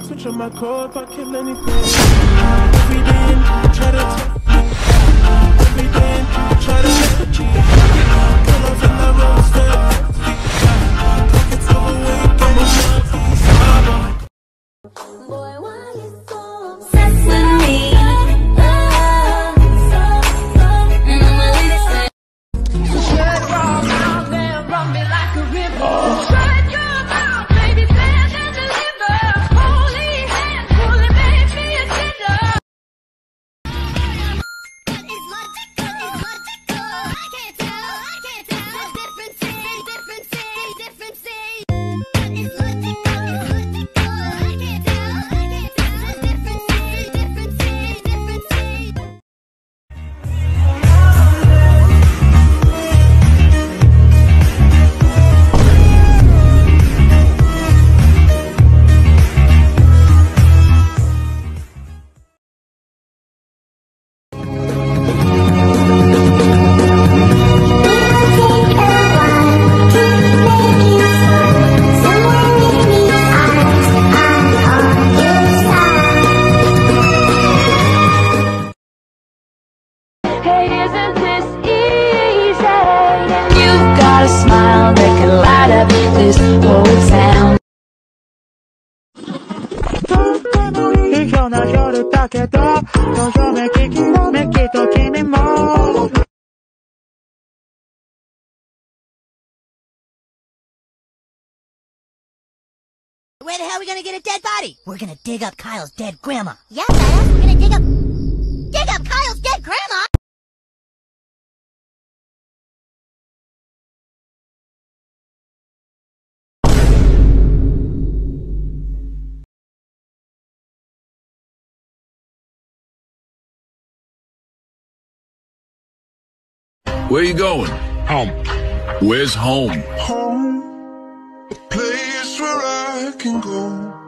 Switch on my core if I kill anything. Every day, try to every day, try to make the cheat. Pull off in the roadster. Pockets overweight, I'm a boy, why you so obsessed with me? Shut your mouth and run me like a river. Shut your mouth, baby, stand and deliver. Holy hands, fully make me a sinner. It's logical, I can't tell. Different city, different city, different city. It's logical, I can't tell. Different city, different city, different city. Hey, isn't this easy? You've got a smile that can light up this whole town. 異常な夜だけどどよめききらめきと君も Where the hell are we gonna get a dead body? We're gonna dig up Kyle's dead grandma. Yeah, badass, we're gonna dig up Kyle's dead grandma. Where you going? Home. Where's home? home, a place where I can go.